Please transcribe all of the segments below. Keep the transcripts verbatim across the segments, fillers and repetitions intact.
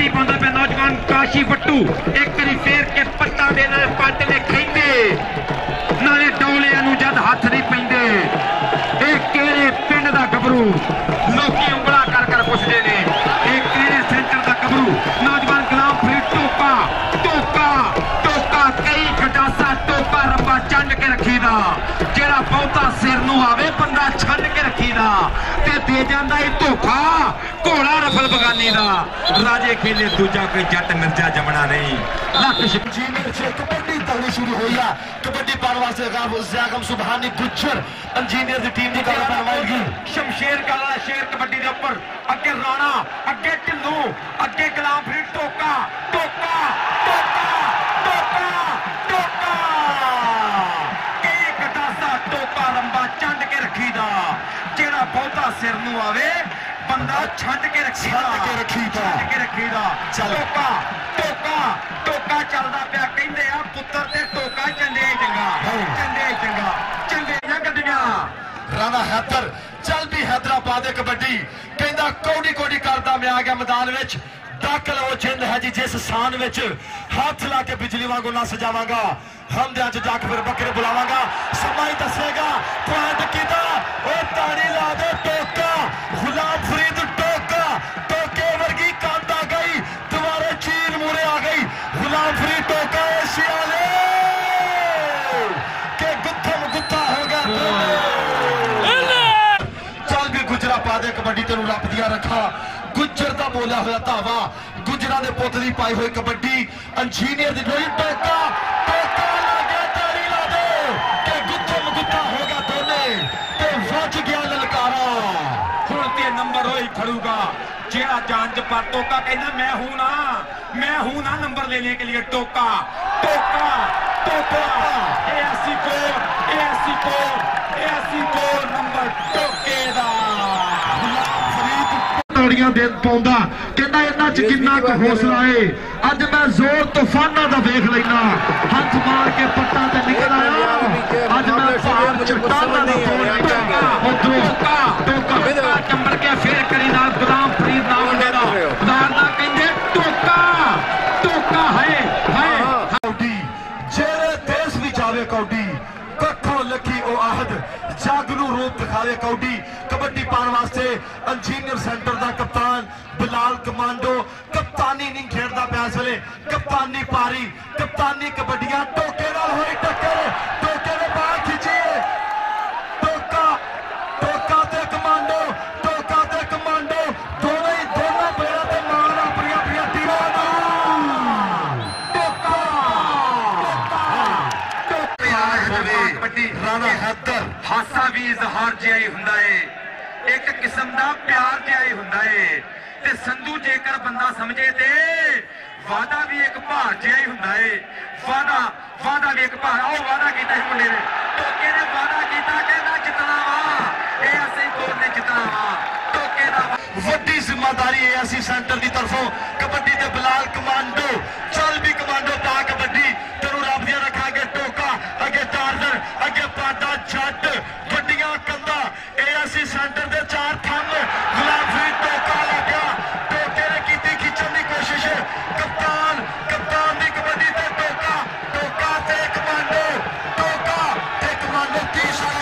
कबड्डी पाउंदा पे नौजवान काशी बट्टू एक बारी फेर के पट्टा देना पट ने खेंदे नाले डौलियां नूं जद हथ नहीं पैंदे ये किहड़े पिंड दा गबरू लोकी उंगला कर कर पुछदे ने ये किहड़े सेंटर दा गबरू नौजवान गुलाम फरीद टोका टोका टोका कई गटासा टोका रब्बा चंड के रखीदा जेड़ा बहुता सिर नूं आवे बंदा छंड के रखीदा ते दे जांदा ए धोखा घोड़ा रफल बगानी दा राजे खेले दूजा कोई जट मिर्जा जमना नहीं लख कबड्डी तगड़ी शुरू हुई है कबड्डी पाने वास्ते ज़यागम सुबहानी गुज्जर इंजीनियर दी टीम दी गल बनवाएगी शमशेर काला शेर कबड्डी दे ऊपर अगे राणा अगे ढिल्लू अगे गुलाम फरीद टोका टोका टोका टोका टोका कई गटासा टोका लंबा चंड के रखीदा जेड़ा बहुता सिर नूं आवे बंदा छंड के रखीदा के रखीदा छंड के रखीदा टोका टोका टोका चलदा पिया कहंदे आ पुत्तर ते टोका चंडे चंगा चंडे चंगा चंडे ना गड्डियां राणा हैदर चल भी हैदराबाद कबड्डी कहंदा कौड़ी कौड़ी करदा मैं आ गया मैदान विच दाखल हो जिंद है जी जिस स्थान विच हाथ ला के बिजली वांगू नस जावांगा हम दे अज जाके फिर बकरे बुलावांगा समा ही दसेगा पॉइंट किदा ओ ताड़ी ला दे टोका गुलाम फरीद टोका टोके वर्गी कांदा गई दोबारा चील मुड़े आ गई गुलाम फरीद टोका एशिया ले के गुत्थम गुत्था हो गया चल भी गुजरा पा दे कबड्डी तेनू रब दिया रखा गुज्जर दा बोलिया होया धावा गुजरा दे पुत दी पाई हुई कबड्डी इंजीनियर दी डोली टोका टोका ला गया ताड़ी ला दे के गुत्थम गुत्था हो गया दोने ते वज गया ललकारा हुण ते नंबर होई खड़ूगा जेड़ा जांच पर टोका कहना मैं हूं ना मैं हूं ना नंबर लेने के लिए टोका टोका टोका ए अस्सी कोर ए अस्सी कोर ए अस्सी कोर नंबर टोके दा तौड़ियां दे पाउंदा कहंदा इन्हां च किन्ना क हौसला है अज मैं जोर तूफाना दा वेख लेना हाथ मार के पट्टा ते निकल आया अज मैं पहाड़ चट्टाना दा तोड़ टोका टोका टोका चंबड़ के फिर करी नाल गुलाम फरीद नाम मुंडे दा उदार ना कहंदे टोका टोका है है कौडी जेरे देश भी जावे कौडी कखों लखी ओ आहद जागरू रूप दिखावे कौडी कबड्डी पाने वास्ते इंजीनियर सेंटर दा कप्तान बिलाल कमांडो कप्तानी नहीं खेड़दा पिया इस वेले कप्तानी पारी कप्तानी कबड्डियां टोके नाल होई टक्कर टोके ने बाहर खिंची टोका टोका ते कमांडो टोका ते कमांडो दोनों ही दोनों पैरां ते मार अपनी अपनी टीमां टोका टोका कबड्डी राणा हैदर हासा भी इजहार जिहा ही हुंदा है एक किस्म का प्यार जिहा ही हुंदा है ते संधू जेकर बंदा समझे ते वादा भी एक भार जिहा ही हुंदा है वादा वादा भी एक भार आओ वादा कीता इस मुंडे ने टोके ने वादा कीता कहना जितना वा ए असीं कोर ने जितना वा टोके दा वड्डी जिम्मेदारी है ऐसी सेंटर की तरफों कबड्डी ते बिलाल कमांडो चल भी कमांडो पा कबड्डी तेनू रब दिया रखांगे टोका अगे टार्जर अगे पाटा जट वड्डियां कंधा ए ऐसी सेंटर दे चार थम गुलाम फरीद टोका लग गया टोके ने कीती खिंचण की कोशिश कप्तान कप्तान दी कबड्डी ते टोका टोका ते कमांडो टोका ते कमांडो तीसरा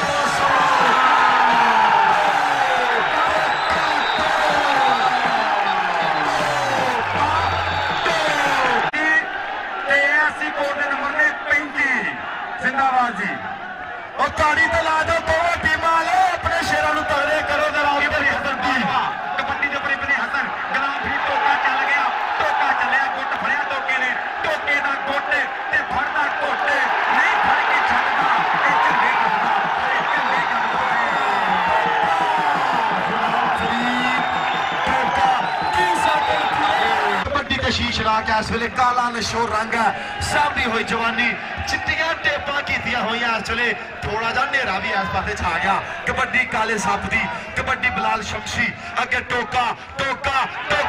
जिंदाबाद जी और ताड़ी तो ला दो दोनों टीमां वाले अपने शेरों को तगड़े करो कबड्डी दे बड़ी बड़ी हसन गुलाम फरीद टोका चल गया टोका चलिया गुट फड़िया टोके ने टोके दा गुट ते फड़दा घुट नहीं फड़ के छड्डदा ते झंडे कटदा ते झंडे कटदा कबड्डी का शीश ला के इस वेले काला नशो रंग है सामने हुई जवानी चिट्टियां टेपां कीतियां हुई इस वेले थोड़ा जा नेरा भी इस पासे छा गया कबड्डी काले सप दी कबड्डी बिलाल शमशी अगे टोका टोका टोका